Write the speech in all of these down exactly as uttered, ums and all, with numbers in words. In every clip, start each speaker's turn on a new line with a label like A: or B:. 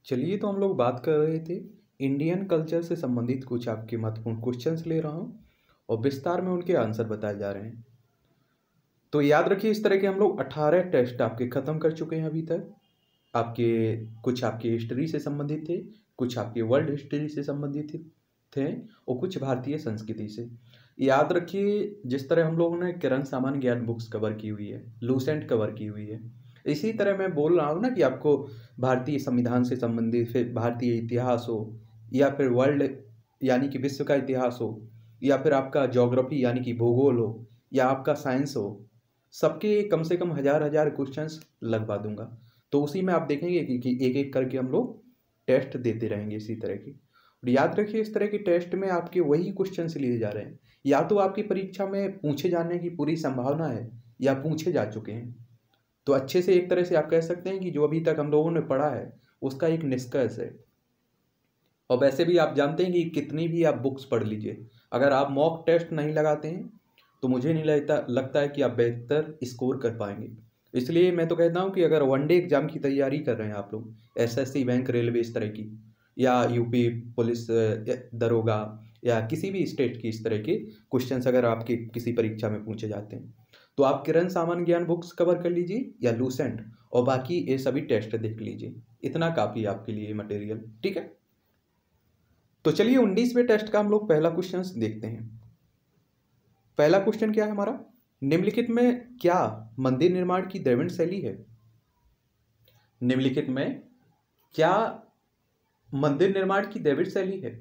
A: चलिए, तो हम लोग बात कर रहे थे इंडियन कल्चर से संबंधित कुछ आपके महत्वपूर्ण क्वेश्चंस ले रहा हूँ और विस्तार में उनके आंसर बताए जा रहे हैं। तो याद रखिए, इस तरह के हम लोग अठारह टेस्ट आपके ख़त्म कर चुके हैं अभी तक। आपके कुछ आपकी हिस्ट्री से संबंधित थे, कुछ आपके वर्ल्ड हिस्ट्री से संबंधित थे और कुछ भारतीय संस्कृति से। याद रखिए, जिस तरह हम लोगों ने किरण सामान्य ज्ञान बुक्स कवर की हुई है, लूसेंट कवर की हुई है, इसी तरह मैं बोल रहा हूँ ना कि आपको भारतीय संविधान से संबंधित, फिर भारतीय इतिहास हो या फिर वर्ल्ड यानी कि विश्व का इतिहास हो या फिर आपका ज्योग्राफी यानी कि भूगोल हो या आपका साइंस हो, सबके कम से कम हज़ार हज़ार क्वेश्चंस लगवा दूंगा। तो उसी में आप देखेंगे कि, कि एक एक करके हम लोग टेस्ट देते रहेंगे इसी तरह की। और याद रखिए, इस तरह की टेस्ट में आपके वही क्वेश्चंस लिए जा रहे हैं, या तो आपकी परीक्षा में पूछे जाने की पूरी संभावना है या पूछे जा चुके हैं। तो अच्छे से एक तरह से आप कह सकते हैं कि जो अभी तक हम लोगों ने पढ़ा है उसका एक निष्कर्ष है। और वैसे भी आप जानते हैं कि कितनी भी आप बुक्स पढ़ लीजिए, अगर आप मॉक टेस्ट नहीं लगाते हैं तो मुझे नहीं लगता लगता है कि आप बेहतर स्कोर कर पाएंगे। इसलिए मैं तो कहता हूँ कि अगर वनडे एग्जाम की तैयारी कर रहे हैं आप लोग, एसएससी, बैंक, रेलवे, इस तरह की, या यूपी पुलिस दरोगा या किसी भी स्टेट की इस तरह के क्वेश्चंस अगर आपकी किसी परीक्षा में पूछे जाते हैं, तो आप किरण सामान्य ज्ञान बुक्स कवर कर लीजिए या लूसेंट, और बाकी ये सभी टेस्ट देख लीजिए। इतना काफ़ी है आपके लिए मटेरियल, ठीक है। तो चलिए, उन्नीसवें टेस्ट का हम लोग पहला क्वेश्चन देखते हैं। पहला क्वेश्चन क्या है हमारा, निम्नलिखित में क्या मंदिर निर्माण की द्रविड़ शैली है? निम्नलिखित में क्या मंदिर निर्माण की द्रविड़ शैली है?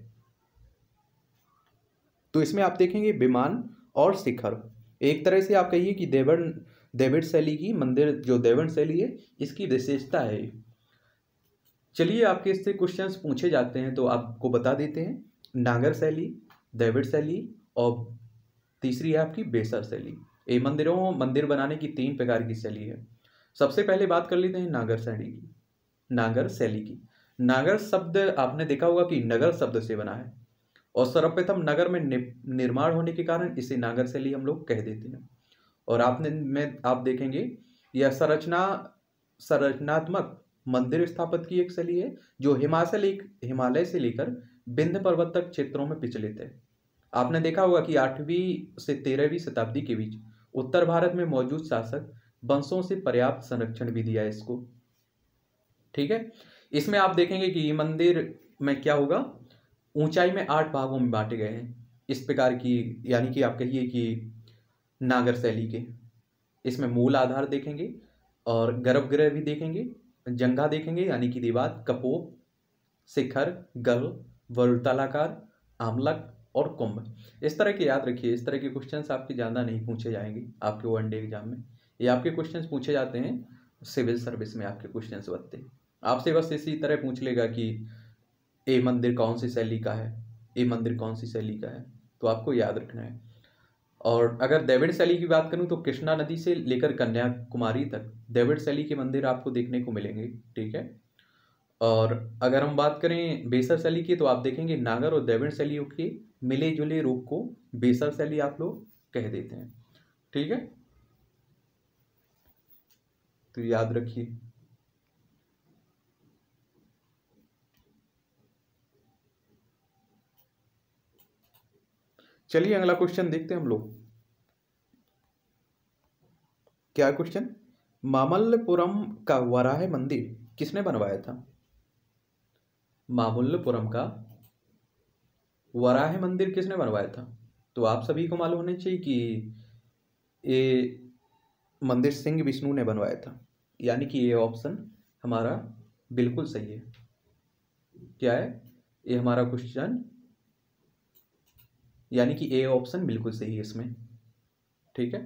A: तो इसमें आप देखेंगे विमान और शिखर। एक तरह से आप कहिए कि द्रविड़ द्रविड़ शैली की मंदिर जो द्रविड़ शैली है, इसकी विशेषता है। चलिए, आपके इससे क्वेश्चंस पूछे जाते हैं तो आपको बता देते हैं। नागर शैली, द्रविड़ शैली और तीसरी है आपकी बेसर शैली। ये मंदिरों मंदिर बनाने की तीन प्रकार की शैली है। सबसे पहले बात कर लेते हैं नागर शैली की। नागर शैली की नागर शब्द आपने देखा होगा कि नगर शब्द से बना है, और सर्वप्रथम नगर में निर्माण होने के कारण इसे नागर शैली हम लोग कह देते हैं। और आपने में आप देखेंगे यह संरचना संरचनात्मक मंदिर स्थापत्य की एक शैली है जो हिमाचल एक हिमालय से लेकर विंध्य पर्वत तक क्षेत्रों में प्रचलित है। आपने देखा होगा कि आठवीं से तेरहवीं शताब्दी के बीच उत्तर भारत में मौजूद शासक वंशों से पर्याप्त संरक्षण भी दिया है इसको, ठीक है। इसमें आप देखेंगे कि मंदिर में क्या होगा, ऊंचाई में आठ भागों में बांटे गए हैं इस प्रकार की, यानी कि आप कहिए कि नागर शैली के। इसमें मूल आधार देखेंगे और गर्भगृह भी देखेंगे, जंगा देखेंगे यानी कि दीवार, कपोप, शिखर, गल, वर्तुलाकार, आमलक और कुंभ। इस तरह के याद रखिए, इस तरह के क्वेश्चंस आपके ज़्यादा नहीं पूछे जाएंगे आपके वनडे एग्जाम में। ये आपके क्वेश्चंस पूछे जाते हैं सिविल सर्विस में, आपके क्वेश्चंस बनते हैं आपसे बस इसी तरह पूछ लेगा कि ये मंदिर कौन सी शैली का है, ये मंदिर कौन सी शैली का है, तो आपको याद रखना है। और अगर द्रविड़ शैली की बात करूं तो कृष्णा नदी से लेकर कन्याकुमारी तक द्रविड़ शैली के मंदिर आपको देखने को मिलेंगे, ठीक है। और अगर हम बात करें बेसर शैली की, तो आप देखेंगे नागर और द्रविड़ शैलियों के मिले जुले रूप को बेसर शैली आप लोग कह देते हैं, ठीक है। तो याद रखिए। चलिए, अगला क्वेश्चन देखते हैं हम लोग। क्या क्वेश्चन, मामल्लपुरम का वराह मंदिर किसने बनवाया था? मामल्लपुरम का वराह मंदिर किसने बनवाया था? तो आप सभी को मालूम होना चाहिए कि ये मंदिर सिंह विष्णु ने बनवाया था, यानी कि ये ऑप्शन हमारा बिल्कुल सही है। क्या है ये हमारा क्वेश्चन, यानी कि ए ऑप्शन बिल्कुल सही है इसमें, ठीक है।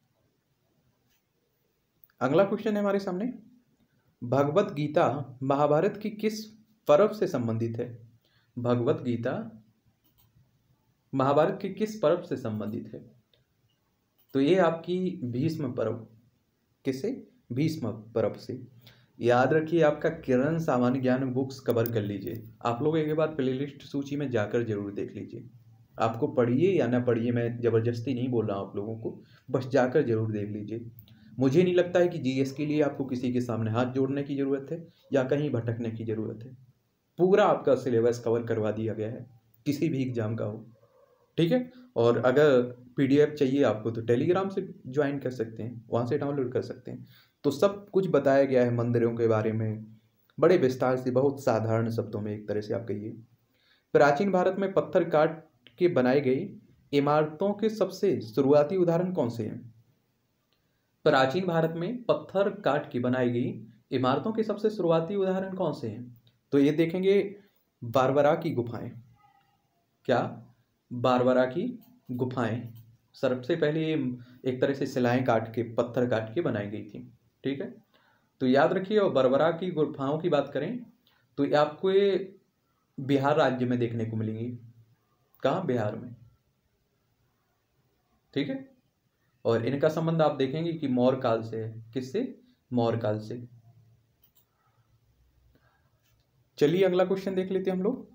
A: अगला क्वेश्चन है हमारे सामने, भगवत गीता महाभारत की किस पर्व से संबंधित है? भगवत गीता महाभारत के किस पर्व से संबंधित है? तो ये आपकी भीष्म पर्व, किससे? भीष्म पर्व से। याद रखिए, आपका किरण सामान्य ज्ञान बुक्स कवर कर लीजिए। आप लोग एक बार प्लेलिस्ट सूची में जाकर जरूर देख लीजिए। आपको पढ़िए या ना पढ़िए, मैं ज़बरदस्ती नहीं बोल रहा हूँ आप लोगों को, बस जाकर जरूर देख लीजिए। मुझे नहीं लगता है कि जीएस के लिए आपको किसी के सामने हाथ जोड़ने की ज़रूरत है या कहीं भटकने की ज़रूरत है। पूरा आपका सिलेबस कवर करवा दिया गया है, किसी भी एग्जाम का हो, ठीक है। और अगर पीडीएफ चाहिए आपको तो टेलीग्राम से ज्वाइन कर सकते हैं, वहाँ से डाउनलोड कर सकते हैं। तो सब कुछ बताया गया है मंदिरों के बारे में, बड़े विस्तार से, बहुत साधारण शब्दों में एक तरह से आप कहिए। प्राचीन भारत में पत्थर काट के बनाई गई इमारतों के सबसे शुरुआती उदाहरण कौन से हैं? प्राचीन भारत में पत्थर काट के बनाई गई इमारतों के सबसे शुरुआती उदाहरण कौन से हैं? तो ये देखेंगे बारबरा की गुफाएं। क्या? बारबरा की गुफाएं सबसे पहले एक तरह से शिलाएं काट के, पत्थर काट के बनाई गई थी, ठीक है। तो याद रखिए। और बारबरा की गुफाओं की बात करें तो ये आपको ये बिहार राज्य में देखने को मिलेंगी। कहाँ? बिहार में, ठीक है। और इनका संबंध आप देखेंगे कि मौर्य काल से है। किससे? मौर्य काल से। चलिए अगला क्वेश्चन देख लेते हैं हम लोग।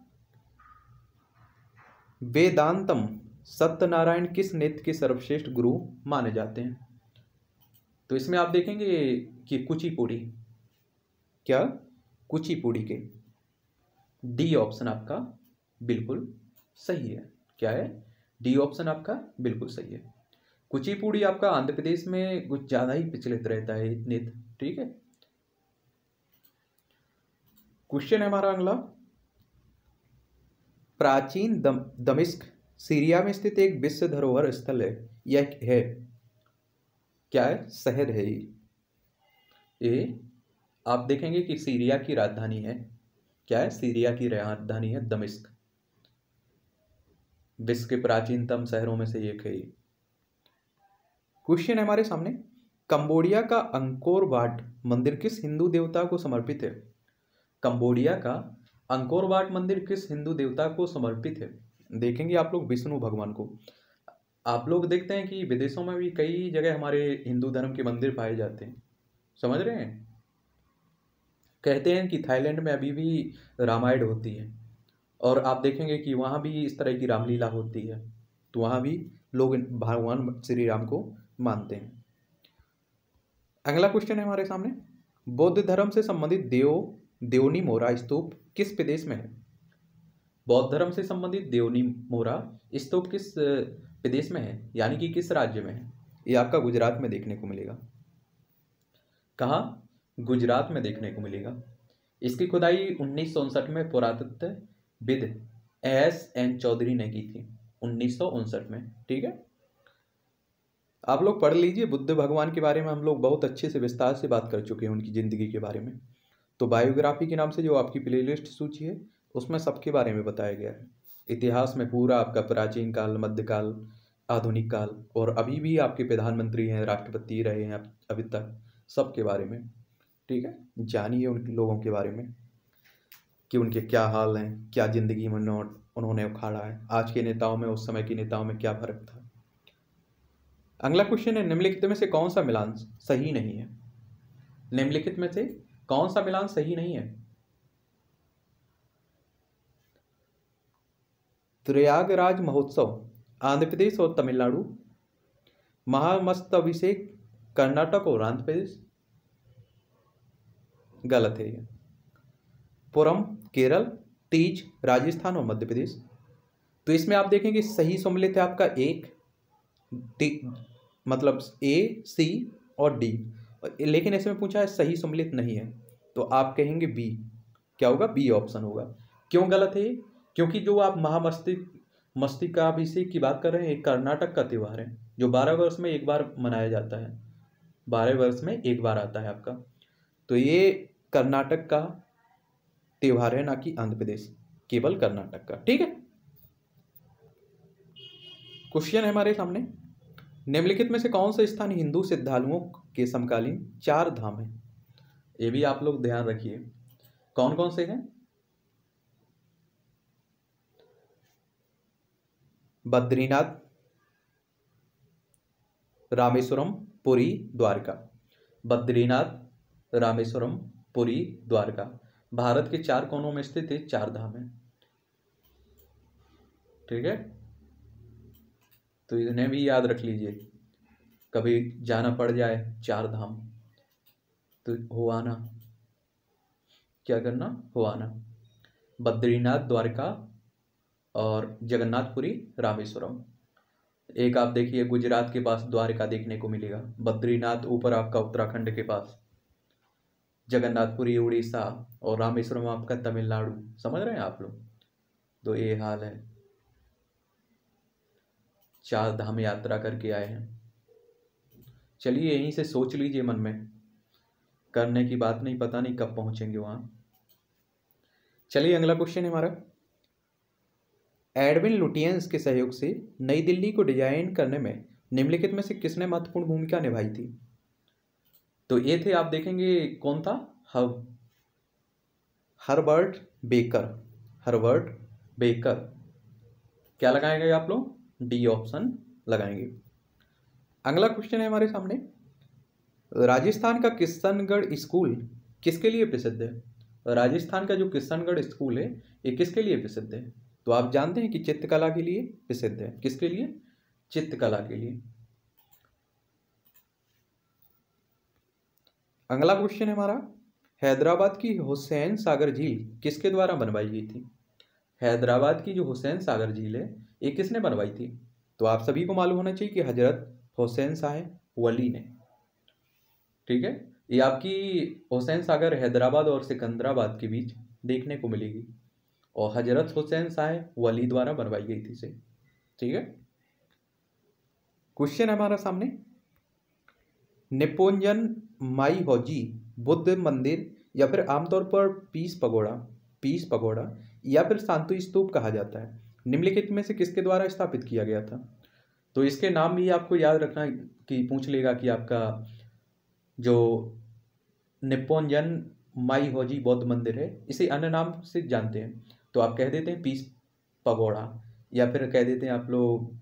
A: वेदांतम सत्यनारायण किस नृत्य के सर्वश्रेष्ठ गुरु माने जाते हैं? तो इसमें आप देखेंगे कि कुचिपुड़ी। क्या? कुचिपुड़ी के। डी ऑप्शन आपका बिल्कुल सही है। क्या है? डी ऑप्शन आपका बिल्कुल सही है। कुचिपुड़ी आपका आंध्र प्रदेश में कुछ ज्यादा ही प्रचलित रहता है नृत्य, ठीक है। क्वेश्चन है हमारा अगला। प्राचीन दम, दमिश्क सीरिया में स्थित एक विश्व धरोहर स्थल है। यह है? क्या है? शहर है ये। ये आप देखेंगे कि सीरिया की राजधानी है। क्या है? सीरिया की राजधानी है दमिश्क। विश्व के प्राचीनतम शहरों में से एक है ये। क्वेश्चन है हमारे सामने। कंबोडिया का अंकोर वाट मंदिर किस हिंदू देवता को समर्पित है? कंबोडिया का अंकोर वाट मंदिर किस हिंदू देवता को समर्पित है? देखेंगे आप लोग विष्णु भगवान को। आप लोग देखते हैं कि विदेशों में भी कई जगह हमारे हिंदू धर्म के मंदिर पाए जाते हैं, समझ रहे हैं। कहते हैं कि थाईलैंड में अभी भी रामायण होती है, और आप देखेंगे कि वहाँ भी इस तरह की रामलीला होती है, तो वहाँ भी लोग भगवान श्री राम को मानते हैं। अगला क्वेश्चन है हमारे सामने। बौद्ध धर्म से संबंधित देव देवनी मोरा स्तूप किस प्रदेश में है? बौद्ध धर्म से संबंधित देवनी मोरा स्तूप किस प्रदेश में है, यानी कि किस राज्य में है? ये आपका गुजरात में देखने को मिलेगा। कहाँ? गुजरात में देखने को मिलेगा। इसकी खुदाई उन्नीस सौ उनसठ में पुरातत्वविद एस एन चौधरी ने की थी, उन्नीस सौ उनसठ में, ठीक है। आप लोग पढ़ लीजिए, बुद्ध भगवान के बारे में हम लोग बहुत अच्छे से विस्तार से बात कर चुके हैं, उनकी ज़िंदगी के बारे में। तो बायोग्राफी के नाम से जो आपकी प्लेलिस्ट सूची है उसमें सबके बारे में बताया गया है। इतिहास में पूरा आपका प्राचीन काल, मध्यकाल, आधुनिक काल, और अभी भी आपके प्रधानमंत्री हैं, राष्ट्रपति रहे हैं अभी तक, सबके बारे में, ठीक है। जानिए उन लोगों के बारे में कि उनके क्या हाल हैं, क्या ज़िंदगी में उन्होंने उखाड़ा है, आज के नेताओं में उस समय के नेताओं में क्या फर्क था। अगला क्वेश्चन है, निम्नलिखित में से कौन सा मिलान सही नहीं है? निम्नलिखित में से कौन सा मिलान सही नहीं है? प्रयागराज महोत्सव आंध्र प्रदेश और तमिलनाडु, महामस्तकाभिषेक कर्नाटक और आंध्र प्रदेश, गलत है ये। पुरम केरल, तीज राजस्थान और मध्य प्रदेश। तो इसमें आप देखेंगे सही सम्मिलित है आपका एक, मतलब ए, सी और डी, लेकिन इसमें पूछा है सही सम्मिलित नहीं है, तो आप कहेंगे बी। क्या होगा? बी ऑप्शन होगा। क्यों गलत है? क्योंकि जो आप महामस्तिक मस्तिकाभिषेक की बात कर रहे हैं, एक कर्नाटक का त्यौहार है जो बारह वर्ष में एक बार मनाया जाता है, बारह वर्ष में एक बार आता है आपका। तो ये कर्नाटक का त्यौहार है, ना कि आंध्र प्रदेश, केवल कर्नाटक का, ठीक है। क्वेश्चन है हमारे सामने, निम्नलिखित में से कौन सा स्थान हिंदू श्रद्धालुओं के समकालीन चार धाम है? ये भी आप लोग ध्यान रखिए, कौन कौन से हैं? बद्रीनाथ, रामेश्वरम, पुरी, द्वारका। बद्रीनाथ, रामेश्वरम, पुरी, द्वारका भारत के चार कोनों में स्थित है, चार धाम है, ठीक है। तो इन्हें भी याद रख लीजिए, कभी जाना पड़ जाए चार धाम तो हो आना, क्या करना? हो आना। बद्रीनाथ द्वारका और जगन्नाथपुरी रामेश्वरम। एक आप देखिए गुजरात के पास द्वारका देखने को मिलेगा, बद्रीनाथ ऊपर आपका उत्तराखंड के पास, जगन्नाथपुरी उड़ीसा और रामेश्वरम आपका तमिलनाडु। समझ रहे हैं आप लोग? तो ये हाल है, चार धाम यात्रा करके आए हैं। चलिए यहीं से सोच लीजिए मन में, करने की बात नहीं, पता नहीं कब पहुंचेंगे वहां। चलिए अगला क्वेश्चन है हमारा, एडविन लुटियंस के सहयोग से नई दिल्ली को डिजाइन करने में निम्नलिखित में से किसने महत्वपूर्ण भूमिका निभाई थी? तो ये थे, आप देखेंगे कौन था, हब हर्बर्ट बेकर, हर्बर्ट बेकर। क्या लगाएंगे आप लोग? डी ऑप्शन लगाएंगे। अगला क्वेश्चन है हमारे सामने, राजस्थान का किशनगढ़ स्कूल किसके लिए प्रसिद्ध है? राजस्थान का जो किशनगढ़ स्कूल है ये किसके लिए प्रसिद्ध है? तो आप जानते हैं कि चित्रकला के लिए प्रसिद्ध है। किसके लिए? चित्रकला के लिए। अगला क्वेश्चन है हमारा, हैदराबाद की हुसैन सागर झील किसके द्वारा बनवाई गई थी? हैदराबाद की जो हुसैन सागर झील है ये किसने बनवाई थी? तो आप सभी को मालूम होना चाहिए कि हजरत हुसैन साहब वली ने। ठीक है, ये आपकी हुसैन सागर हैदराबाद और सिकंदराबाद के बीच देखने को मिलेगी और हजरत हुसैन साहब वली द्वारा बनवाई गई थी इसे। ठीक है, क्वेश्चन है हमारा सामने, निपोंजन माई हौजी बुद्ध मंदिर या फिर आमतौर पर पीस पगोड़ा पीस पगोड़ा या फिर शांति स्तूप कहा जाता है, निम्नलिखित में से किसके द्वारा स्थापित किया गया था? तो इसके नाम भी आपको याद रखना कि पूछ लेगा कि आपका जो निपोंजन माई हौजी बौद्ध मंदिर है इसे अन्य नाम से जानते हैं, तो आप कह देते हैं पीस पगोड़ा या फिर कह देते हैं आप लोग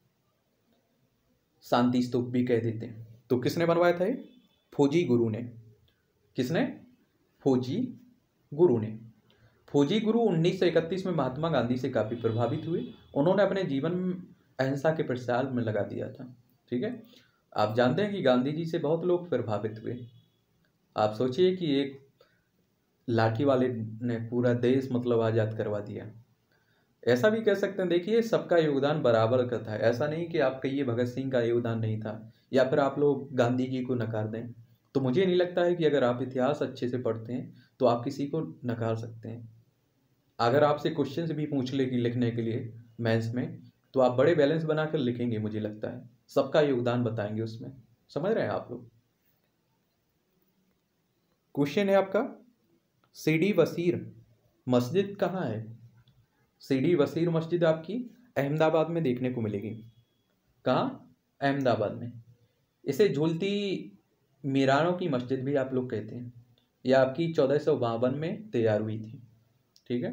A: शांति स्तूप भी कह देते हैं। तो किसने बनवाया था ये? फौजी गुरु ने। किसने? फौजी गुरु ने। फौजी गुरु उन्नीस सौ इकतीस में महात्मा गांधी से काफ़ी प्रभावित हुए। उन्होंने अपने जीवन में अहिंसा के प्रचार में लगा दिया था। ठीक है, आप जानते हैं कि गांधी जी से बहुत लोग प्रभावित हुए। आप सोचिए कि एक लाठी वाले ने पूरा देश मतलब आज़ाद करवा दिया। ऐसा भी कह सकते हैं, देखिए सबका योगदान बराबर का था। ऐसा नहीं कि आप कहिए भगत सिंह का योगदान नहीं था या फिर आप लोग गांधी जी को नकार दें। तो मुझे नहीं लगता है कि अगर आप इतिहास अच्छे से पढ़ते हैं तो आप किसी को नकार सकते हैं। अगर आपसे क्वेश्चंस भी पूछ ले कि लिखने के लिए मेंस में, तो आप बड़े बैलेंस बनाकर लिखेंगे, मुझे लगता है सबका योगदान बताएंगे उसमें। समझ रहे हैं आप लोग? क्वेश्चन है आपका, सीडी वसीर मस्जिद कहाँ है? सीडी वसीर मस्जिद आपकी अहमदाबाद में देखने को मिलेगी। कहाँ? अहमदाबाद में। इसे झूलती मीरानों की मस्जिद भी आप लोग कहते हैं। यह आपकी चौदह सौ बावन में तैयार हुई थी। ठीक है,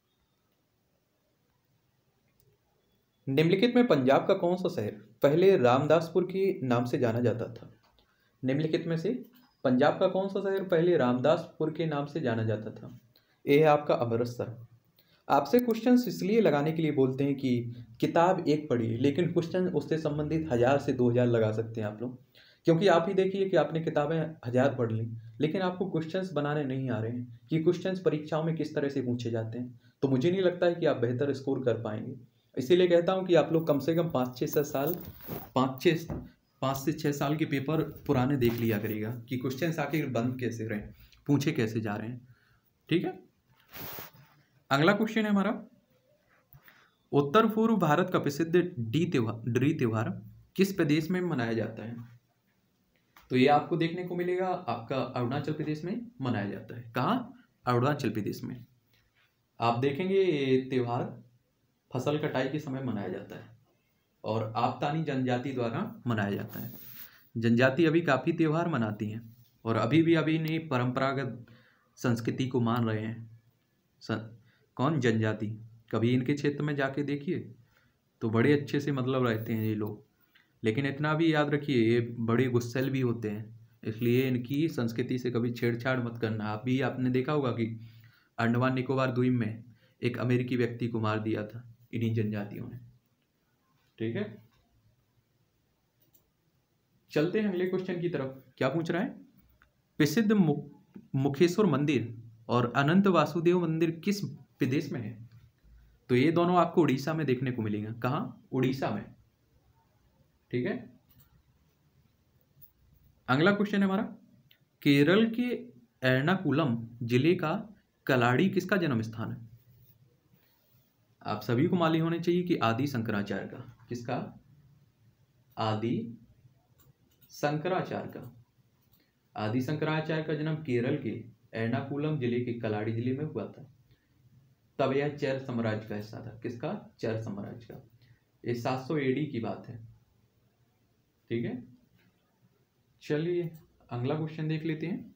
A: निम्नलिखित में पंजाब का कौन सा शहर पहले रामदासपुर के नाम से जाना जाता था? निम्नलिखित में से पंजाब का कौन सा शहर पहले रामदासपुर के नाम से जाना जाता था? यह है आपका अमृतसर। आपसे क्वेश्चंस इसलिए लगाने के लिए बोलते हैं कि किताब एक पढ़ी, लेकिन क्वेश्चन उससे संबंधित हज़ार से दो हज़ार लगा सकते हैं आप लोग, क्योंकि आप ही देखिए कि आपने किताबें हज़ार पढ़ ली लेकिन आपको क्वेश्चंस बनाने नहीं आ रहे हैं कि क्वेश्चंस परीक्षाओं में किस तरह से पूछे जाते हैं। तो मुझे नहीं लगता है कि आप बेहतर स्कोर कर पाएंगे। इसीलिए कहता हूँ कि आप लोग कम से कम पाँच छः साल पाँच छः पाँच से छः साल के पेपर पुराने देख लिया करेगा कि क्वेश्चंस आखिर बंद कैसे रहे, पूछे कैसे जा रहे हैं। ठीक है, अगला क्वेश्चन है हमारा, उत्तर पूर्व भारत का प्रसिद्ध डी त्योहार डी त्योहार किस प्रदेश में मनाया जाता है? तो ये आपको देखने को मिलेगा आपका अरुणाचल प्रदेश में मनाया जाता है। कहाँ? अरुणाचल प्रदेश में। आप देखेंगे ये त्यौहार फसल कटाई के समय मनाया जाता है और आपतानी जनजाति द्वारा मनाया जाता है। जनजाति अभी काफ़ी त्यौहार मनाती हैं और अभी भी अभी नहीं परंपरागत संस्कृति को मान रहे हैं। सन, कौन? जनजाति। कभी इनके क्षेत्र में जाके देखिए तो बड़े अच्छे से मतलब रहते हैं ये लोग, लेकिन इतना भी याद रखिए ये बड़े गुस्सैल भी होते हैं, इसलिए इनकी संस्कृति से कभी छेड़छाड़ मत करना। आप भी आपने देखा होगा कि अंडमान निकोबार द्वीप में एक अमेरिकी व्यक्ति को मार दिया था इन्हीं जनजातियों ने। ठीक है, चलते हैं अगले क्वेश्चन की तरफ। क्या पूछ रहा है? प्रसिद्ध मुखेश्वर मंदिर और अनंत वासुदेव मंदिर किस प्रदेश में है? तो ये दोनों आपको उड़ीसा में देखने को मिलेंगे। कहाँ? उड़ीसा में। ठीक है। अगला क्वेश्चन है हमारा, केरल के एर्नाकुलम जिले का कलाड़ी किसका जन्म स्थान है? आप सभी को मालूम होने चाहिए कि आदि शंकराचार्य का। किसका? आदि शंकराचार्य का। आदि शंकराचार्य का जन्म केरल के एर्नाकुलम जिले के कलाड़ी जिले में हुआ था। तब यह चेर साम्राज्य का हिस्सा था। किसका? चेर साम्राज्य का। ये सात सौ एडी की बात है। ठीक है। चलिए अगला क्वेश्चन देख लेते हैं।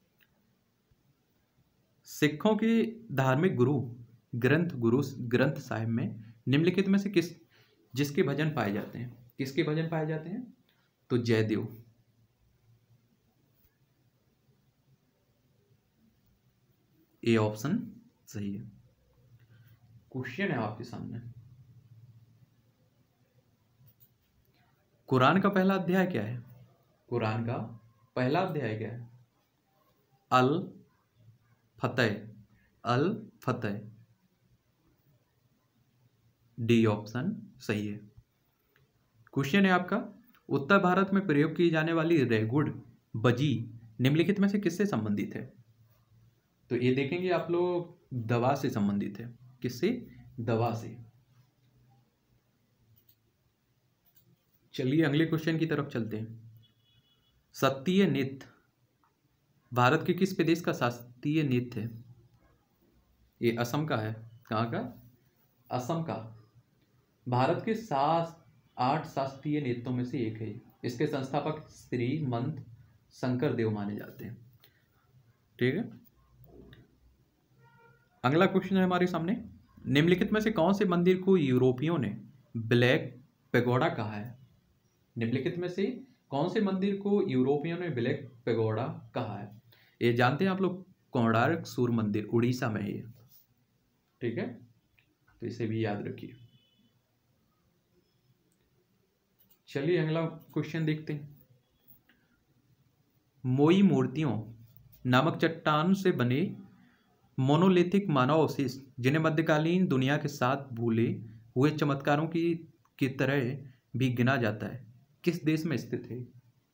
A: सिखों के धार्मिक गुरु ग्रंथ गुरु ग्रंथ साहिब में निम्नलिखित में से किस जिसके भजन पाए जाते हैं? किसके भजन पाए जाते हैं? तो जयदेव। ए ऑप्शन सही है। क्वेश्चन है आपके सामने, कुरान का पहला अध्याय क्या है? कुरान का पहला अध्याय क्या है? अल फतह। अल फतह। डी ऑप्शन सही है। क्वेश्चन है आपका, उत्तर भारत में प्रयोग की जाने वाली रेगुड़ बजी निम्नलिखित में से किससे संबंधित है? तो ये देखेंगे आप लोग दवा से संबंधित है। किससे? दवा से। चलिए अगले क्वेश्चन की तरफ चलते हैं। सत्तीय नृत्य भारत के किस प्रदेश का शास्त्रीय नृत्य है? ये असम का है। कहाँ का? असम का। भारत के सात आठ शास्त्रीय नृत्यों में से एक है। इसके संस्थापक श्री मंत शंकर देव माने जाते हैं। ठीक है। अगला क्वेश्चन है हमारे सामने, निम्नलिखित में से कौन से मंदिर को यूरोपियों ने ब्लैक पेगोडा कहा है? निम्नलिखित में से कौन से मंदिर को यूरोपियों ने ब्लैक पेगोडा कहा है? ये जानते हैं आप लोग, कोणार्क सूर्य मंदिर उड़ीसा में है। ठीक है, तो इसे भी याद रखिए। चलिए अगला क्वेश्चन देखते हैं। मोई मूर्तियों नामक चट्टान से बने मोनोलिथिक मानव अवशेष जिन्हें मध्यकालीन दुनिया के साथ भूले हुए चमत्कारों की की तरह भी गिना जाता है, किस देश में स्थित है?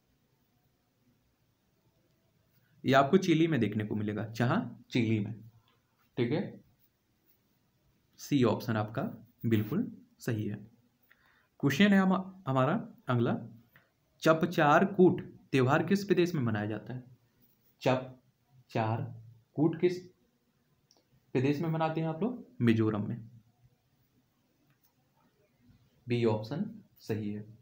A: ये आपको चिली में देखने को मिलेगा। जहां? चिली में। ठीक है, सी ऑप्शन आपका बिल्कुल सही है। क्वेश्चन है हम, हमारा अगला, चप चार कूट त्योहार किस प्रदेश में मनाया जाता है? चप चार कूट किस प्रदेश में मनाते हैं आप लोग? मिजोरम में। बी ऑप्शन सही है।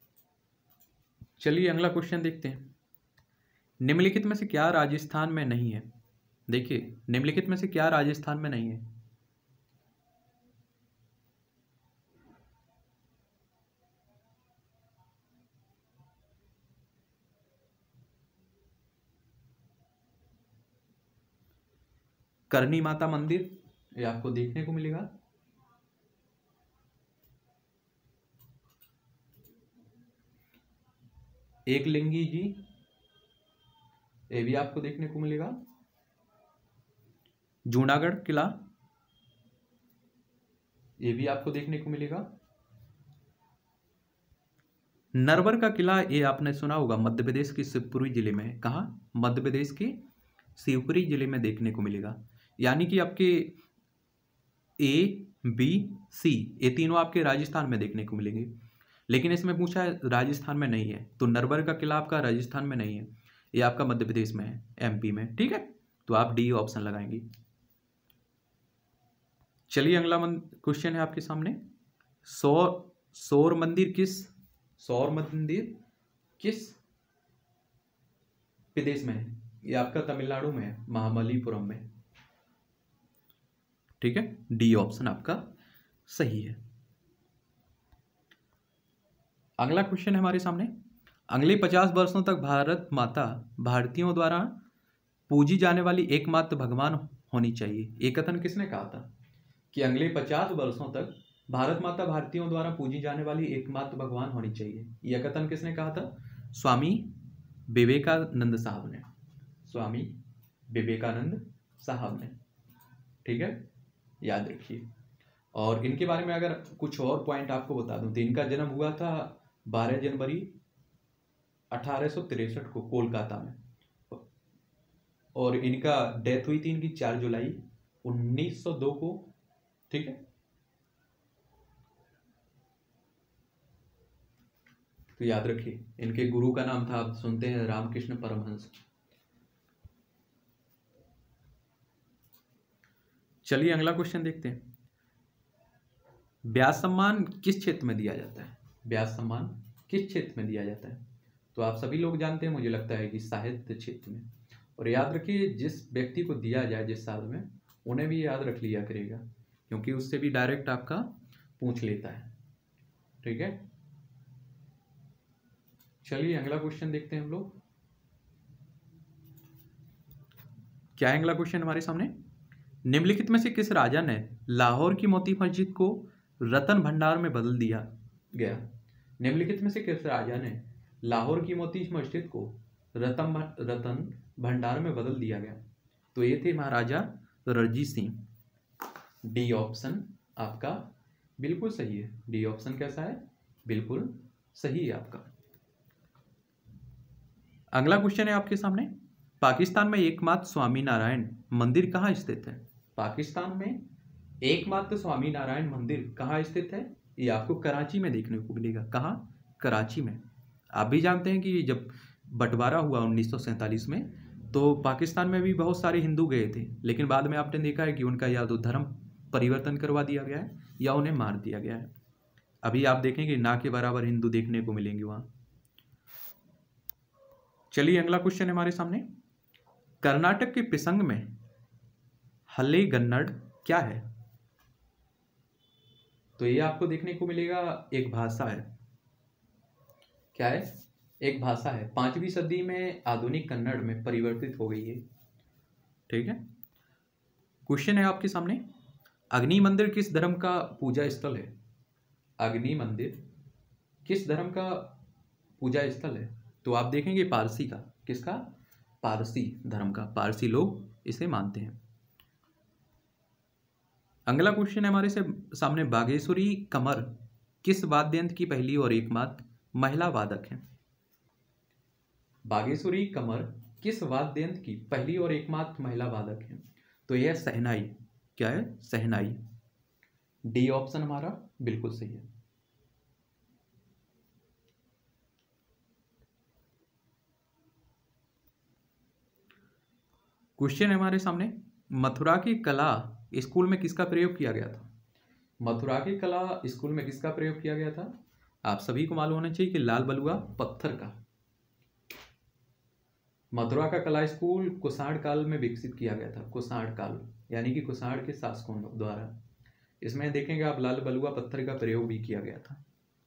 A: चलिए अगला क्वेश्चन देखते हैं। निम्नलिखित में से क्या राजस्थान में नहीं है? देखिए, निम्नलिखित में से क्या राजस्थान में नहीं है? करनी माता मंदिर, ये आपको देखने को मिलेगा। एक लिंगी जी, ये भी आपको देखने को मिलेगा। जूनागढ़ किला, ये भी आपको देखने को मिलेगा। नरवर का किला, ये आपने सुना होगा, मध्य प्रदेश के शिवपुरी जिले में है। कहाँ? मध्य प्रदेश के शिवपुरी जिले में देखने को मिलेगा। यानी कि आपके ए बी सी ये तीनों आपके राजस्थान में देखने को मिलेंगे, लेकिन इसमें पूछा है राजस्थान में नहीं है, तो नरवर का किला आपका राजस्थान में नहीं है, ये आपका मध्य प्रदेश में है, एमपी में। ठीक है, तो आप डी ऑप्शन लगाएंगे। चलिए अगला क्वेश्चन है आपके सामने, सौर सौर मंदिर किस सौर मंदिर किस प्रदेश में है? ये आपका तमिलनाडु में है, महाबलीपुरम में। ठीक है, डी ऑप्शन आपका सही है। अगला क्वेश्चन है हमारे सामने, अगले पचास वर्षों तक भारत माता भारतीयों द्वारा पूजी जाने वाली एकमात्र भगवान होनी चाहिए, ये कथन किसने कहा था? कि अगले पचास वर्षों तक भारत माता भारतीयों द्वारा पूजी जाने वाली एकमात्र भगवान होनी चाहिए, यह कथन किसने कहा था? स्वामी विवेकानंद साहब ने। स्वामी विवेकानंद साहब ने। ठीक है, याद रखिए। और इनके बारे में अगर कुछ और पॉइंट आपको बता दूं तो इनका जन्म हुआ था बारह जनवरी अठारह सौ तिरसठ को कोलकाता में, और इनका डेथ हुई थी इनकी चार जुलाई उन्नीस सौ दो को। ठीक है, तो याद रखिए। इनके गुरु का नाम था, आप सुनते हैं, रामकृष्ण परमहंस। चलिए अगला क्वेश्चन देखते हैं। व्यास सम्मान किस क्षेत्र में दिया जाता है? व्यास सम्मान किस क्षेत्र में दिया जाता है? तो आप सभी लोग जानते हैं, मुझे लगता है कि साहित्य क्षेत्र में। और याद रखिए, जिस व्यक्ति को दिया जाए जिस साल में, उन्हें भी याद रख लिया करेगा, क्योंकि उससे भी डायरेक्ट आपका पूछ लेता है। ठीक है, चलिए अगला क्वेश्चन देखते हैं हम लोग। क्या है अगला क्वेश्चन हमारे सामने? निम्नलिखित में से किस राजा ने लाहौर की मोती मस्जिद को रतन भंडार में बदल दिया गया? निम्नलिखित में से किस राजा ने लाहौर की मोती मस्जिद को रतन रतन भंडार में बदल दिया गया? तो ये थे महाराजा रणजीत सिंह। डी ऑप्शन आपका बिल्कुल सही है। डी ऑप्शन कैसा है? बिल्कुल सही है आपका। अगला क्वेश्चन है आपके सामने। पाकिस्तान में एकमात्र स्वामीनारायण मंदिर कहाँ स्थित है? पाकिस्तान में एकमात्र स्वामीनारायण मंदिर कहाँ स्थित है? ये आपको कराची में देखने को मिलेगा। कहाँ? कराची में। आप भी जानते हैं कि जब बंटवारा हुआ उन्नीस सौ सैंतालीस में, तो पाकिस्तान में भी बहुत सारे हिंदू गए थे, लेकिन बाद में आपने देखा है कि उनका या तो धर्म परिवर्तन करवा दिया गया है या उन्हें मार दिया गया है। अभी आप देखेंगे ना के बराबर हिंदू देखने को मिलेंगे वहाँ। चलिए अगला क्वेश्चन है हमारे सामने। कर्नाटक के प्रसंग में हल्लेगन्नड़ क्या है? तो ये आपको देखने को मिलेगा एक भाषा है। क्या है? एक भाषा है। पांचवी सदी में आधुनिक कन्नड़ में परिवर्तित हो गई है। ठीक है, क्वेश्चन है आपके सामने। अग्नि मंदिर किस धर्म का पूजा स्थल है? अग्नि मंदिर किस धर्म का पूजा स्थल है? तो आप देखेंगे पारसी का। किसका? पारसी धर्म का। पारसी लोग इसे मानते हैं। अगला क्वेश्चन है हमारे से सामने। बागेश्वरी कमर किस वाद्य यंत्र की पहली और एकमात्र महिला वादक है? बागेश्वरी कमर किस वाद्य यंत्र की पहली और एकमात्र महिला वादक है? तो यह शहनाई। क्या है? शहनाई। डी ऑप्शन हमारा बिल्कुल सही है। क्वेश्चन है हमारे सामने। मथुरा की कला स्कूल में किसका प्रयोग किया गया था? मथुरा की कला स्कूल में किसका प्रयोग किया गया था? आप सभी को मालूम होना चाहिए कि लाल बलुआ पत्थर का। मथुरा का कला स्कूल कुषाण काल में विकसित किया गया था। कुषाण काल यानी कि कुषाण के शासकों द्वारा। इसमें देखेंगे आप लाल बलुआ पत्थर का प्रयोग भी किया गया था।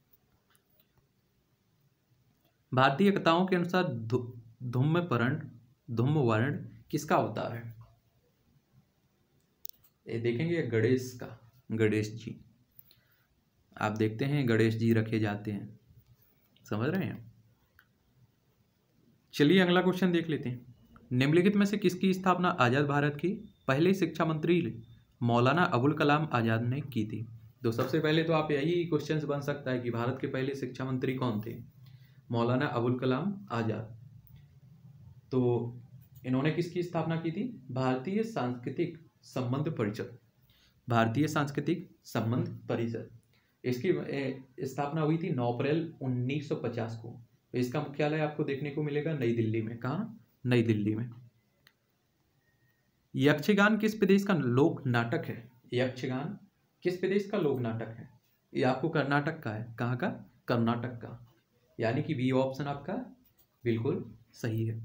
A: भारतीय कथाओं के अनुसार धूम्रवर्ण धूम्रवर्ण किसका अवतार है? ये देखेंगे गणेश का। गणेश जी। आप देखते हैं गणेश जी रखे जाते हैं। समझ रहे हैं? चलिए अगला क्वेश्चन देख लेते हैं। निम्नलिखित में से किसकी स्थापना आजाद भारत की पहले शिक्षा मंत्री मौलाना अबुल कलाम आजाद ने की थी? तो सबसे पहले तो आप यही क्वेश्चन बन सकता है कि भारत के पहले शिक्षा मंत्री कौन थे? मौलाना अबुल कलाम आजाद। तो इन्होंने किसकी स्थापना की थी? भारतीय सांस्कृतिक संबंध परिषद। भारतीय सांस्कृतिक संबंध परिषद। इसकी स्थापना हुई थी नौ अप्रैल उन्नीस सौ पचास को। इसका मुख्यालय आपको देखने को मिलेगा नई दिल्ली में। कहाँ? नई दिल्ली में। यक्षगान किस प्रदेश का लोक नाटक है? यक्षगान किस प्रदेश का लोक नाटक है? ये आपको कर्नाटक का है। कहाँ का? कर्नाटक का। यानी कि बी ऑप्शन आपका बिल्कुल सही है।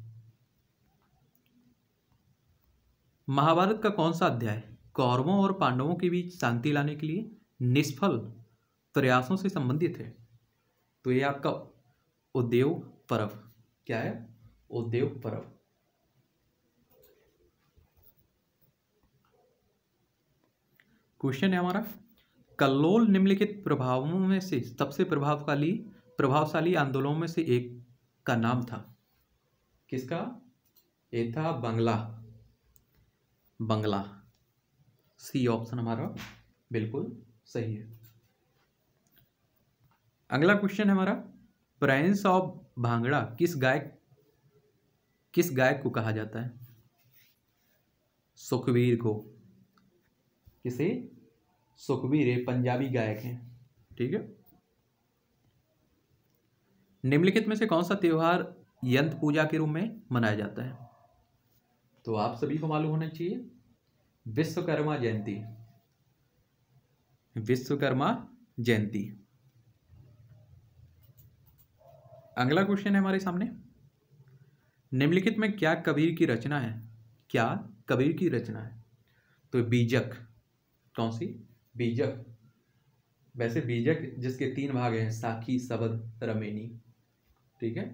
A: महाभारत का कौन सा अध्याय कौरवों और पांडवों के बीच शांति लाने के लिए निष्फल प्रयासों से संबंधित है? तो ये आपका उद्योग पर्व। क्या है? उद्योग पर्व। क्वेश्चन है हमारा। कल्लोल निम्नलिखित प्रभावों में से सबसे प्रभावशाली प्रभावशाली आंदोलनों में से एक का नाम था। किसका? ये था बंगला। बंगला सी ऑप्शन हमारा बिल्कुल सही है। अगला क्वेश्चन है हमारा, प्रिंस ऑफ भांगड़ा किस गायक किस गायक को कहा जाता है? सुखबीर को। किसे? सुखबीर, ये पंजाबी गायक हैं, ठीक है। निम्नलिखित में से कौन सा त्योहार यंत्र पूजा के रूप में मनाया जाता है? तो आप सभी को मालूम होना चाहिए, विश्वकर्मा जयंती। विश्वकर्मा जयंती। अगला क्वेश्चन है हमारे सामने, निम्नलिखित में क्या कबीर की रचना है? क्या कबीर की रचना है? तो बीजक। कौन सी? बीजक। वैसे बीजक जिसके तीन भाग हैं, साखी, सबद, रमेनी, ठीक है।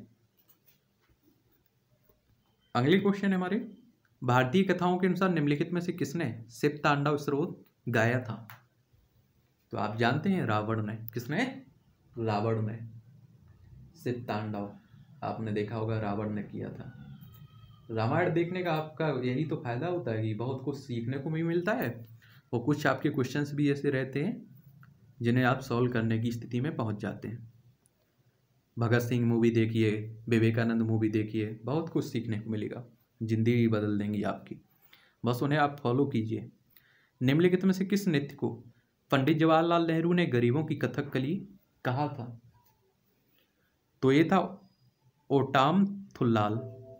A: अगली क्वेश्चन है हमारे, भारतीय कथाओं के अनुसार निम्नलिखित में से किसने शिव तांडव स्रोत गाया था? तो आप जानते हैं, रावण ने। किसने? रावण ने शिव तांडव, आपने देखा होगा, रावण ने किया था। रामायण देखने का आपका यही तो फायदा होता है कि बहुत कुछ सीखने को भी मिलता है, और कुछ आपके क्वेश्चंस भी ऐसे रहते हैं जिन्हें आप सॉल्व करने की स्थिति में पहुंच जाते हैं। भगत सिंह मूवी देखिए, विवेकानंद मूवी देखिए, बहुत कुछ सीखने को मिलेगा, जिंदगी बदल देंगी आपकी, बस उन्हें आप फॉलो कीजिए। निम्नलिखित में से किस नृत्य को पंडित जवाहरलाल नेहरू ने गरीबों की कथकली कहा था? तो ये था ओटाम थुल्लाल।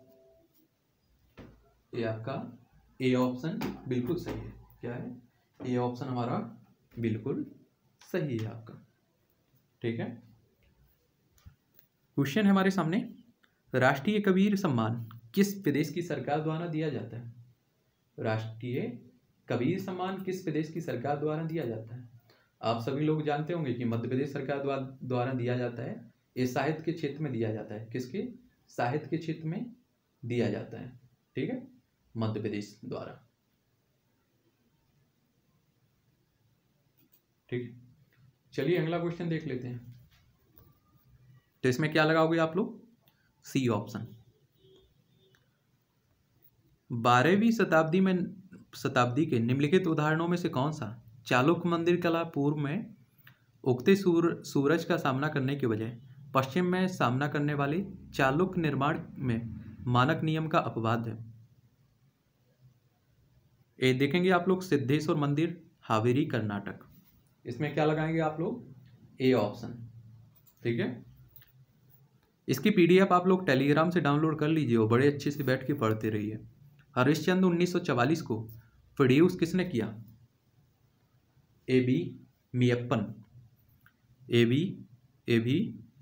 A: ये आपका ए ऑप्शन बिल्कुल सही है। क्या है? ए ऑप्शन हमारा बिल्कुल सही है आपका, ठीक है। क्वेश्चन है हमारे सामने, राष्ट्रीय कबीर सम्मान किस प्रदेश की सरकार द्वारा दिया जाता है? राष्ट्रीय कबीर सम्मान किस प्रदेश की सरकार द्वारा दिया जाता है? आप सभी लोग जानते होंगे कि मध्य प्रदेश सरकार द्वारा दिया जाता है। ये साहित्य के क्षेत्र में दिया जाता है। किसके? साहित्य के क्षेत्र में दिया जाता है, ठीक है, मध्य प्रदेश द्वारा, ठीक है। चलिए अगला क्वेश्चन देख लेते हैं। तो इसमें क्या लगाओगे आप लोग? C option. बारहवीं शताब्दी में शताब्दी के निम्नलिखित उदाहरणों में से कौन सा चालुक्य मंदिर कला पूर्व में उगते सूर, सूरज का सामना करने के बजाय पश्चिम में सामना करने वाले चालुक्य निर्माण में मानक नियम का अपवाद है? ये देखेंगे आप लोग, सिद्धेश्वर मंदिर, हावेरी, कर्नाटक। इसमें क्या लगाएंगे आप लोग? ए ऑप्शन, ठीक है। इसकी पीडीएफ आप लोग टेलीग्राम से डाउनलोड कर लीजिए और बड़े अच्छे से बैठ के पढ़ते रहिए। हरिश्चंद्र उन्नीस सौ चवालीस को प्रोड्यूस किसने किया? A B Meiyappan. A B A B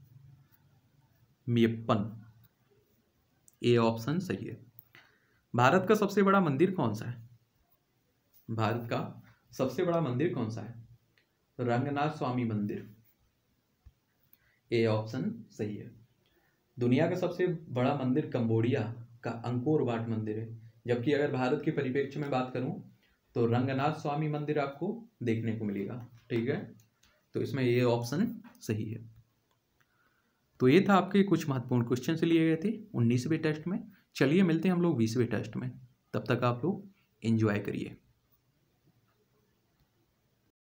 A: Meiyappan. A option सही है। भारत का सबसे बड़ा मंदिर कौन सा है? भारत का सबसे बड़ा मंदिर कौन सा है? रंगनाथ स्वामी मंदिर। ए ऑप्शन सही है। दुनिया का सबसे बड़ा मंदिर कंबोडिया का अंकोर वाट मंदिर है, जबकि अगर भारत के परिप्रेक्ष्य में बात करूं तो रंगनाथ स्वामी मंदिर आपको देखने को मिलेगा, ठीक है। तो इसमें ये ऑप्शन सही है। तो ये था आपके कुछ महत्वपूर्ण क्वेश्चन से लिए गए थे उन्नीसवें टेस्ट में। चलिए मिलते हैं हम लोग बीसवें टेस्ट में, तब तक आप लोग एंजॉय करिए।